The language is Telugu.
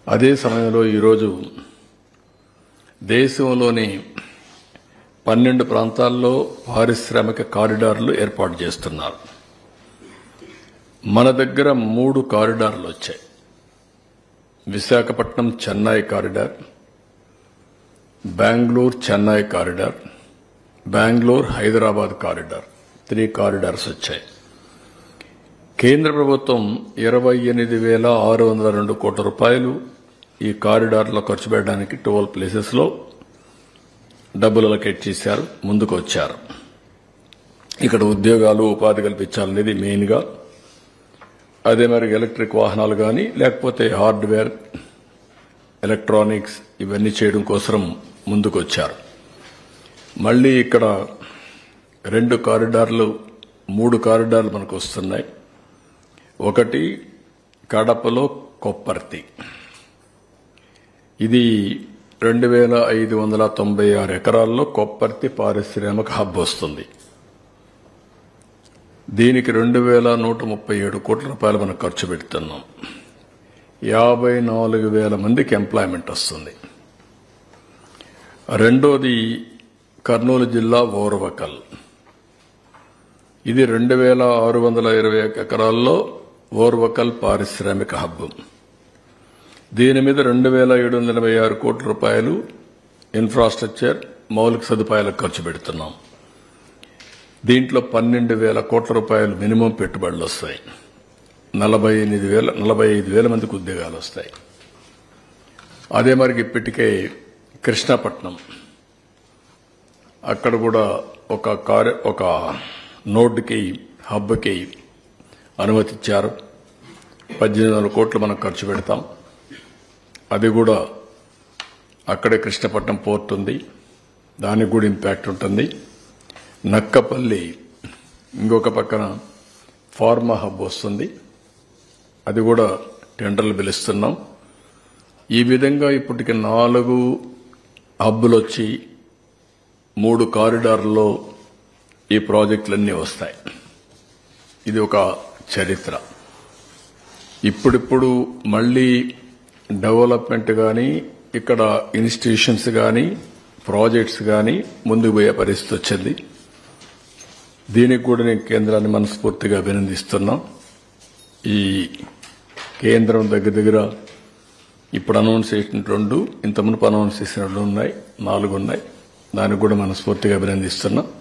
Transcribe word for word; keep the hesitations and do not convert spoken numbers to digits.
అదే సమయంలో ఈరోజు దేశంలోని పన్నెండు ప్రాంతాల్లో పారిశ్రామిక కారిడార్లు ఏర్పాటు చేస్తున్నారు. మన దగ్గర మూడు కారిడార్లు వచ్చాయి. Visakhapatnam Chennai corridor, Bengaluru Chennai corridor, Bengaluru Hyderabad corridor, three corridors వచ్చాయి. కేంద్ర ప్రభుత్వం ఇరవై ఎనిమిది వేల ఆరు వందల రెండు కోట్ల రూపాయలు ఈ కారిడార్లో ఖర్చు పెట్టడానికి ట్వెల్వ్ ప్లేసెస్ లో డబ్బులు అలొకేట్ చేశారు, ముందుకు వచ్చారు. ఇక్కడ ఉద్యోగాలు ఉపాధి కల్పించాలనేది మెయిన్ గా. అదే మరి ఎలక్ట్రిక్ వాహనాలు కానీ లేకపోతే హార్డ్వేర్, ఎలక్ట్రానిక్స్ ఇవన్నీ చేయడం కోసం ముందుకు వచ్చారు. మళ్లీ ఇక్కడ రెండు కారిడార్లు మూడు కారిడార్లు మనకు వస్తున్నాయి. ఒకటి కడపలో కొప్పర్తి, ఇది రెండు వేల ఐదు వందల తొంభై ఆరు ఎకరాల్లో కొప్పర్తి పారిశ్రామిక హబ్ వస్తుంది. దీనికి రెండు వేల నూట ముప్పై ఏడు కోట్ల రూపాయలు మనం ఖర్చు పెడుతున్నాం. యాభై నాలుగు వేల మందికి ఎంప్లాయ్మెంట్ వస్తుంది. రెండోది కర్నూలు జిల్లా ఓర్వకల్, ఇది రెండు వేల ఆరు వందల ఇరవై ఎకరాల్లో ఓర్వకల్ పారిశ్రామిక హబ్. దీని మీద రెండు వేల ఏడు వందల ఎనభై ఆరు కోట్ల రూపాయలు ఇన్ఫ్రాస్ట్రక్చర్ మౌలిక సదుపాయాలకు ఖర్చు పెడుతున్నాం. దీంట్లో పన్నెండు వేల కోట్ల రూపాయలు మినిమం పెట్టుబడులు వస్తాయి. నలభై ఎనిమిది వేల నలభై ఐదు వేల మందికి ఉద్యోగాలు వస్తాయి. అదే మరి ఇప్పటికే కృష్ణపట్నం, అక్కడ కూడా ఒక కార్య ఒక నోడ్కి హబ్కి అనుమతి ఇచ్చారు. పద్దెనిమిది వందల కోట్లు మనం ఖర్చు పెడతాం. అది కూడా అక్కడే కృష్ణపట్నం పోర్ట్ ఉంది, దానికి కూడా ఇంపాక్ట్ ఉంటుంది. నక్కపల్లి ఇంకొక పక్కన ఫార్మా హబ్ వస్తుంది, అది కూడా టెండర్లు పిలుస్తున్నాం. ఈ విధంగా ఇప్పటికి నాలుగు హబ్బులు వచ్చి మూడు కారిడార్లలో ఈ ప్రాజెక్టులన్నీ వస్తాయి. ఇది ఒక చరిత్ర. ఇప్పుడిప్పుడు మళ్లీ డెవలప్మెంట్ కానీ ఇక్కడ ఇన్స్టిట్యూషన్స్ కానీ ప్రాజెక్ట్స్ కానీ ముందుకు పోయే పరిస్థితి వచ్చింది. దీనికి కూడా నేను కేంద్రాన్ని మనస్ఫూర్తిగా అభినందిస్తున్నాం. ఈ కేంద్రం దగ్గర దగ్గర ఇప్పుడు అనౌన్స్ చేసిన రెండు, ఇంత మునుపు అనౌన్స్ చేసిన రెండు ఉన్నాయి, నాలుగు ఉన్నాయి. దానికి కూడా మనస్ఫూర్తిగా అభినందిస్తున్నాం.